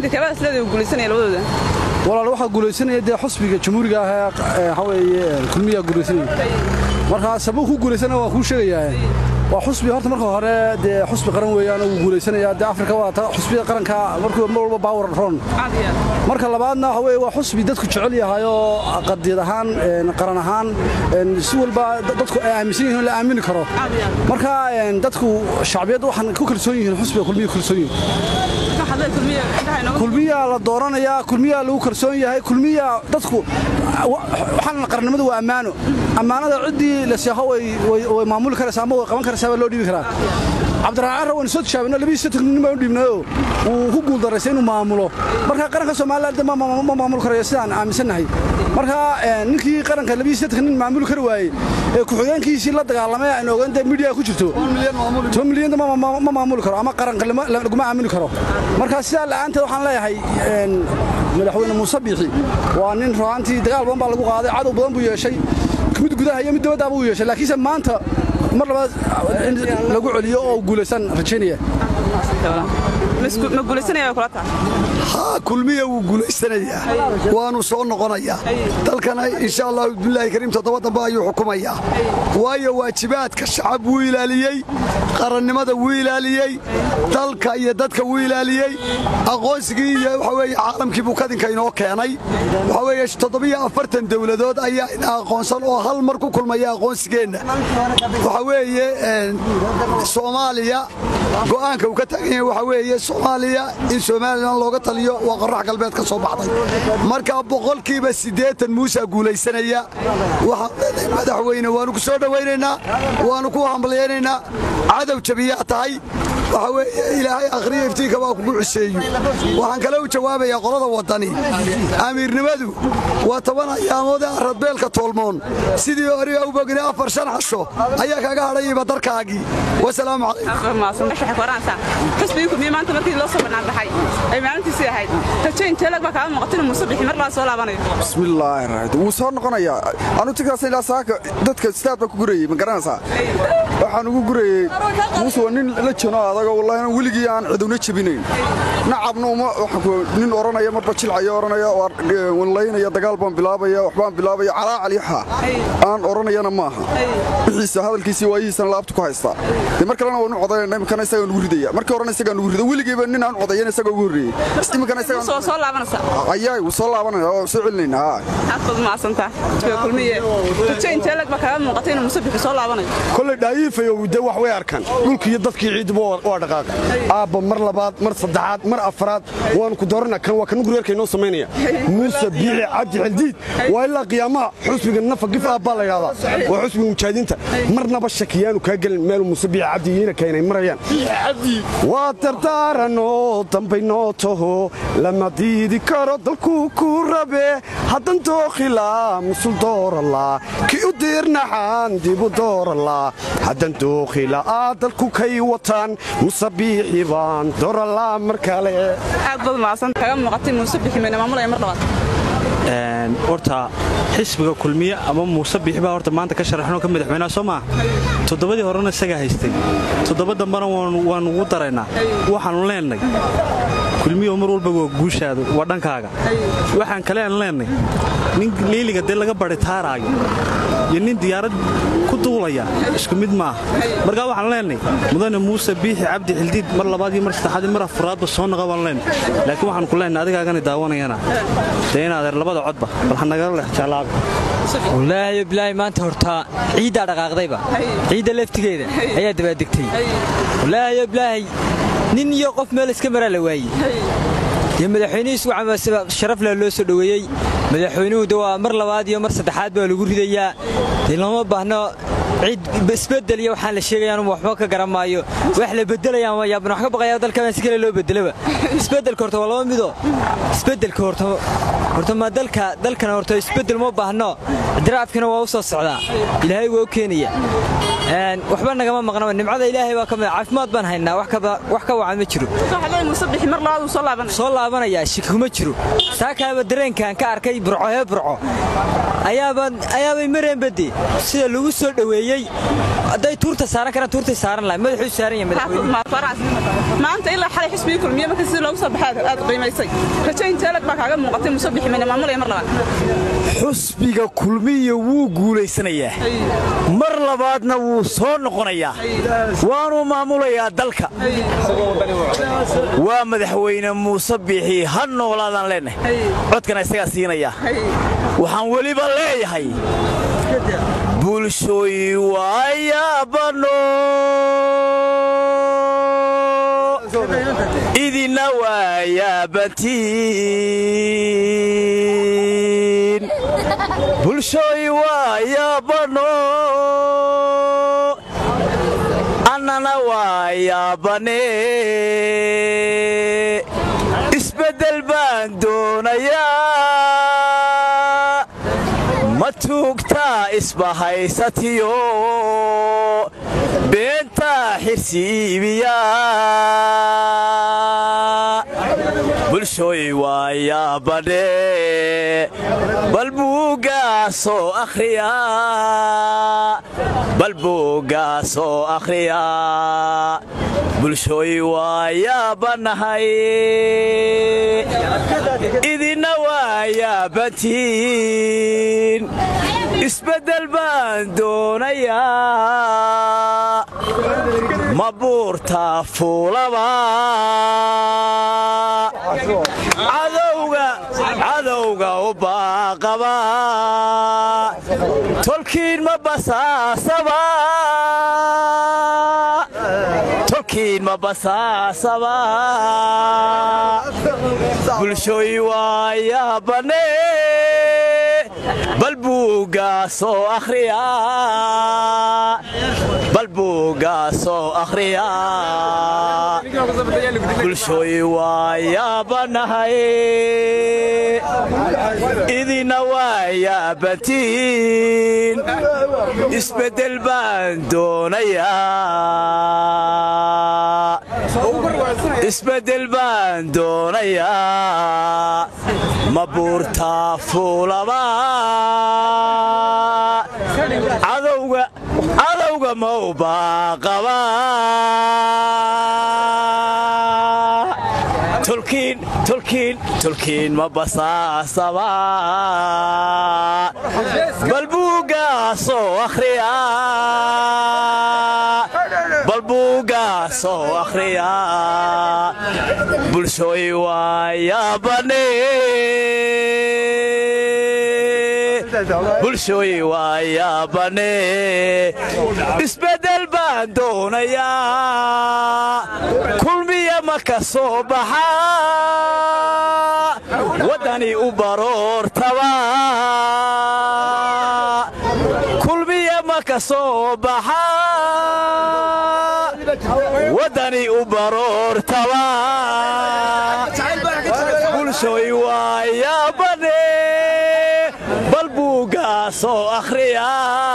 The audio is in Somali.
كمان سلادة وجولسنا الوضع والله waxa guuleysanaya de xusbiga jamhuuriga ah waxa weeye kulmiya guuleysanaya marka sabab ku guuleysana waa ku sheegayaa waa xusbi horta marka hore de xusbi qaran weeyaan oo guuleysanaya de Afrika waa ta xusbiga qaranka markuu mar walba power ron marka labaadna waxa weeye waa xusbi dadku jecel yahay oo qadiyad ahaan qaran ahaan si walba dadku ay aaminsan yihiin la aamini karo marka dadku shacbiyadu waxan ku kalsoon yihiin xusbiga kulmiya kalsoon yihiin kulmiya la dooranaya kulmiya lagu kalsoon yahay kulmiya dadku waxan qarannimadu waa amaanada cidii la sheego way maamul karaysaa ama way qaban karaysaa loo dhiibi karaa Cabdiraxmaan Rawan soo shaabina 2 nin ma u dhiibnayo uu ku guul dareysay inuu maamulo marka qaranka Soomaaliland ma maamul karayo sidaan aaminsanahay marka ninkii qaranka 2 nin maamul kar waayay ee ku xigeenkiisii la dagaalamay aan ogaanta media ku jirto 2 milyan ma maamul karo ama qaranka lagu aamini karo marka sidaa la'aanta waxaan leeyahay madaxweyne Muuse Biixi waa nin raantii dagaal badan baa lagu qaaday cadow badan buu yeeshay mid gudaha iyo mid dibadda buu yeeshay laakiin maanta mar labaad lagu celiyo oo guuleysan rajaynaya ما قولسنا كلا تا ها كلمية وقولسنا وانو صون قنايا تلكنا إن شاء الله بالله كريم تطوط بايو حكومية وايا واجبات كشعب ويلاليي قرن ماذا ويلاليي تلك يدتك ويلاليي أقوسقي وحوي عالم كيبو كذا كينو كياني وحوي تطبيع أفرتن دولة دود أي أقوسن أو هالمركو كل ما يقوسقين وحوي Soomaaliya go'aanka uu ka tagay waxa weeye Soomaaliya in Soomaaliland looga taliyo waa qarax galbeed ka soo baxday marka boqolkiiba 80 Muuse guuleysanaya waxa madaxweyne waanu ku soo dhaweynaynaa waanu ku hambalyeeynaa cadow jabiya tahay waxa weeye ilaahay akhriyo iftiinka waa kugu ciseeyo waxaan kale u jawaabayaa qolada wadani amiirnimadu waa 10 ayaamood radbeelka tolmoon sidii hore u bogni 4 shan xasho ayaa kaga hadhay badarkaagi والسلام عليكم. ما صنعش حكورانسا. حسبيكم مين ما أنت مركي الله صبرنا بحي. أي ما أنت سيهاي. تجين تلاك بكام مقتل المصبح مرة صلاة بني. بسم الله الرحمن الرحيم. وصار نقنايا. أنا تكره سيلا ساك دتك استاد بكوري من كرانسا. waxaan ugu guray muuse nin la jino adaga wallahi wiliga aan ciduna jabinayn nacabno ma nin oranaya marba jilcayo oranaya wallahi dagaal baan bilaabaya waxbaan bilaabaya calaa caliha aan oranayana maaha wixiisa hadalkiisa waayihiisan laabta ku haysta markalena waa codaynaa imkana isaga ugu ridaya markii oranaysa isaga ugu riday wiligeeba nin aan codayn isaga ugu horeeyay imkana isaga soo laabanaysa ayay soo laabanaya oo soo celinayna afad ma asanta kulmiye tujeen telag ba ka muuqatay inuu Muuse Biixi soo laabanayo kulli dhaayifayo wada wax way arkan dhulkii iyo dadkii ciidba waa dhaqaaq aaba mar labaad mar saddexaad mar afraad waan ku doorana kan waa kan guriyarkeenoo sameynaya Muuse Biixi Cabdi Xildiid waa ilaa qiyaamaha xusbiga nafaqif aaba la yiraahdaa waa xusbiga mujaahidinta marnaba shakiyaanu ka galin meel Muuse Biixi Cabdi yiina keenay marayaan waa tartaarano dambayno toho lama diidi karo dalku ku rabe hadan tookhila musul doorala ki u diirnaxan dibu doorala hadan tookhila dalku kay watan Muuse Biixi baan doorala markale aad ma san kaga muuqatay Muuse Biixi meena maamulay mar labaad horta xisbiga kulmiye ama Muuse Biixi baa horta maanta ka sharaxno ka madaxweynaha Soomaa todobadii horena isaga haystay todobada maran waan ugu dareynaa waxaan leenahay kulmiye mar walba waa guushaada waa dhankaaga waxaan kale aan leenahay nin leeliga dee laga baritaaraayo iyo nin diyaarad ku duulaya isku mid ma marka waxaan leenahay mudane Muuse Biixi Cabdi Xildiid mar labaad iyo mar saddexaad mar afraad soo naqaban leenahay laakiin waxaan ku leenahay adigaagana daawanayana deena labada codba bal hanaga leex jalaab والله بلاي ما أنت هرتا عيد على غاضبة عيد لفت كذا هي دبا دكتي والله يا بلاي نين يوقف مالس كاميرا لواي يا مدحينيس وعم شرف له لو سدويي مدحينو دوا مر لباد يوم مر صدحات با لوgu ridaya ilama baahno عيد بسبدل يا waxaan la sheegayaan waxba ka garamaayo wax la bedelayaan waa yaabna wax ka baqayaa dalka si kale loo bedelaba isbedel korto wala mido isbedel horta ma dalkana horta isbedel ma baahno diraafkana waa u soo socdaa ilaahay waa keenaya waxba nagama maqnaa nimcada ilaahay waa kamid caafimaad baan haynaa wax ka wacan ma jiro saxday Muuse Biixi mar labaad soo laabanaya shaki kuma jiro saakaaba dareenkan ka arkay burco ayaabay mareen badi sida lagu soo dhaweeyay hadday tuurta saaran karaan tuurtay saaran lahay madaxuu saaran yahay madaxweyne maanta ilaa xalay xisbiga kulmiye markii si loogu soo baxay aad qiimaysay rajayn teelag baa kaaga muuqatay musabix min maamulaya mar labaad xisbiga kulmiye wuu guuleysanayaa mar labaadna wuu soo noqonayaa waanu maamulayaa dalka waa madaxweyne muuse biixi ha noolaadaan leenahay codkana isagaa siinaya waxaan weliba leeyahay bulshooy waayabano idina waayabantiin bulshooy waayabano annana waayabane isbeddel baan doonayaa ma tuugtaa isbahaysatiyo beentaa xirsiibiyaa bulshooy waayabane bal buuggaasoo akhriyaa bal buuggaasoo akhriyaa bulshooy waayabanahay idina waayabantiin isbeddel baan doonayaa ma buurta fuulaba cadowga u baaqaba tolkiin ma basaasaba bulshooy waayabane bal buuggaasoo akhriyaa bal buuggaasoo akhriyaa bulshooy waayabanahay idina waayabantiin isbeddel baan doonayaa isbeddel baan doonayaa ma buurtaa fuulaba cadowga ma u baaqaba tolkiin ma basaasaba bal buuggaasoo akhriyaa bal buuggaasoo akhriyaa bulshooy waayabane bulshooy waayabane isbeddel baan doonayaa kulmiya ma ka soo baxaa waddani u baroortaba kulmiya ma ka soo baxaa waddani u baroortaba bulshooy waayabane bal buuggaasoo akhriyaa